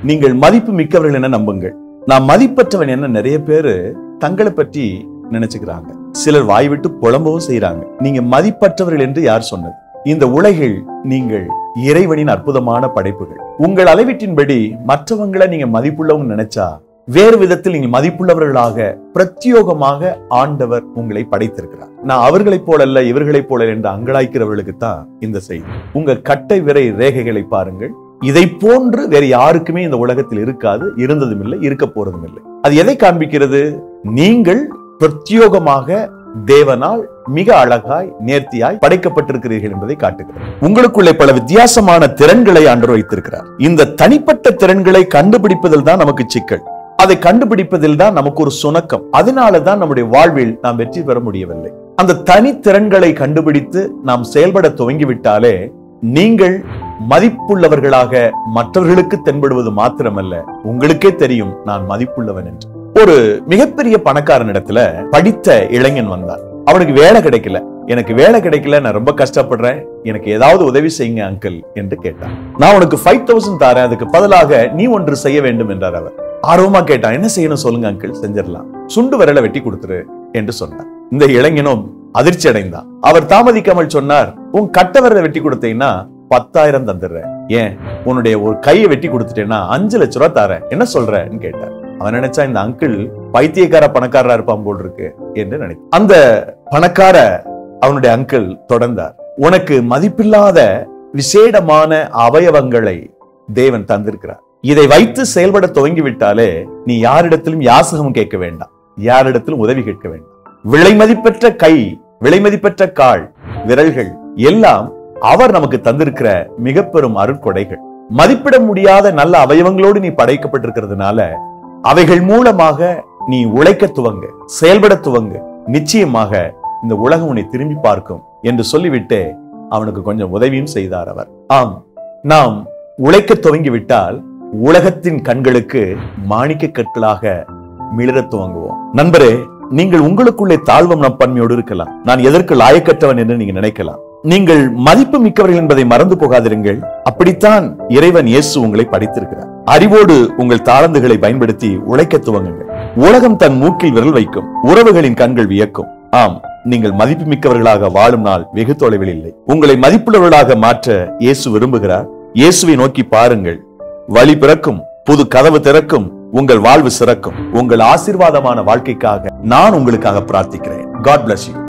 நீங்கள் மதிப்பு மிக்கவர்கள் என நம்புங்கள். நான் மதிப்பற்றவன் என்ன நிறைய பேரு தங்களை பற்றி நினைச்சுக்கிறாங்க. சிலர் வாய் விட்டு புலம்பவும் செய்யறாங்க. நீங்க மதிப்பற்றவர்கள் என்று யார் சொன்னது? இந்த உலகில் நீங்கள் இறைவனின் அற்புதமான படைப்புகள். உங்கள் அளவீட்டின்படி மற்றவங்களை நீங்க மதிப்புள்ளவங்க நினைச்சா வேறு விதத்தில் நீங்கள் மதிப்புள்ளவர்களாக பிரத்யோகமாக ஆண்டவர் உங்களை படைத்திருக்கிறார். நான் அவர்களைப் போல அல்ல இவர்களைப் போல என்று அங்கலாய்க்கிறவர்களுக்கு தான் இந்த செய்தி. உங்க கட்டை விரை ரேகைகளை பாருங்கள். இதை போன்று வேற யாருக்குமே இந்த உலகத்தில் இருக்காது, இருந்ததும் இல்லை, இருக்க போறதும் இல்லை. அது எதை காண்பிக்கிறது? நீங்கள் பிரத்யோகமாக தேவனால் மிக அழகாய் நேர்த்தியாய் படைக்கப்பட்டிருக்கிறீர்கள் என்பதை காட்டுகிறது. உங்களுக்குள்ளே பல வித்தியாசமான திறன்களை ஆண்டவர் வைத்திருக்கிறார். இந்த தனிப்பட்ட திறன்களை கண்டுபிடிப்பதில் தான் நமக்கு சிக்கல். அதை கண்டுபிடிப்பதில் தான் நமக்கு ஒரு சுணக்கம். அதனாலதான் நம்முடைய வாழ்வில் நாம் வெற்றி பெற முடியவில்லை. அந்த தனித்திறன்களை கண்டுபிடித்து நாம் செயல்பட துவங்கிவிட்டாலே நீங்கள் மதிப்புள்ளவர்களாக மற்றவர்களுக்கு தென்படுவது மாத்திரமல்ல, உங்களுக்கே தெரியும் நான் மதிப்புள்ளவன் என்று. ஒரு மிகப்பெரிய பணக்காரனிடத்துல படித்த இளைஞன் வந்தார். அவனுக்கு வேலை கிடைக்கல. எனக்கு வேலை கிடைக்கல, நான் ரொம்ப கஷ்டப்படுறேன், எனக்கு ஏதாவது உதவி செய்யுங்க அங்கிள் என்று கேட்டான். நான் உனக்கு 5000 தாரேன், அதுக்கு பதிலாக நீ ஒன்று செய்ய வேண்டும் என்றார் அவர். ஆர்வமா கேட்டான். என்ன செய்யணும் சொல்லுங்க அங்கிள், செஞ்சிடலாம். சுண்டு விரலை வெட்டி கொடுத்துரு என்று சொன்னார். இந்த இளைஞனும் அதிர்ச்சி அடைந்தான். அவர் தாமதிக்காமல் சொன்னார், உன் கட்ட விரலை வெட்டி கொடுத்தீங்கன்னா 10,000 தந்துடுறேன். ஏன் உன்னுடைய ஒரு கையை வெட்டி கொடுத்துட்டேன்னா 5 லட்சம் ரூபாய் தாரேன், என்ன சொல்றேன்னு கேட்டார். அவன் நினைச்சா இந்த அங்கிள் பைத்தியக்கார பணக்காரரா இருப்பான் போல் இருக்கு என்று நினைத்தான். அந்த பணக்கார அவனுடைய அங்கிள் தொடர்ந்தார். உனக்கு மதிப்பில்லாத விசேடமான அவயவங்களை தேவன் தந்திருக்கிறார். இதை வைத்து செயல்பட துவங்கிவிட்டாலே நீ யாரிடத்திலும் யாசகம் கேட்க வேண்டாம், யாரிடத்திலும் உதவி கேட்க வேண்டாம். விலை மதிப்பெற்ற கை, விலை மதிப்பெற்ற கால், விரல்கள் எல்லாம் அவர் நமக்கு தந்திருக்கிற மிக பெரும் அருட்கொடைகள். மதிப்பிட முடியாத நல்ல அவயவங்களோடு நீ படைக்கப்பட்டிருக்கிறதுனால அவைகள் மூலமாக நீ உழைக்க துவங்க, செயல்பட துவங்க. நிச்சயமாக இந்த உலகம் உன்னை திரும்பி பார்க்கும் என்று சொல்லிவிட்டு அவனுக்கு கொஞ்சம் உதவியும் செய்தார் அவர். ஆம், நாம் உழைக்க துவங்கிவிட்டால் உலகத்தின் கண்களுக்கு மாணிக்க கற்களாக மிளிர துவங்குவோம். நண்பரே, நீங்கள் உங்களுக்குள்ளே தாழ்வும் நம்பன்மையோடு இருக்கலாம். நான் எதற்கு லாயக்கற்றவன் என்று நீங்க நினைக்கலாம். நீங்கள் மதிப்பு மிக்கவர்கள் என்பதை மறந்து போகாதிருங்கள். அப்படித்தான் இறைவன் இயேசு உங்களை படைத்திருக்கிறார். அறிவோடு உங்கள் தாளந்துகளை பயன்படுத்தி உழைக்க துவங்குங்கள். உலகம் தன் மூக்கில் விரல் வைக்கும், உறவுகளின் கண்கள் வியக்கும். ஆம், நீங்கள் மதிப்பு மிக்கவர்களாக வாழும் நாள் வெகு தொலைவில் இல்லை. உங்களை மதிப்புள்ளவர்களாக மாற்ற இயேசு விரும்புகிறார். இயேசுவை நோக்கி பாருங்கள். வழி பிறக்கும், புது கதவு திறக்கும், உங்கள் வாழ்வு சிறக்கும். உங்கள் ஆசீர்வாதமான வாழ்க்கைக்காக நான் உங்களுக்காக பிரார்த்திக்கிறேன். God bless you.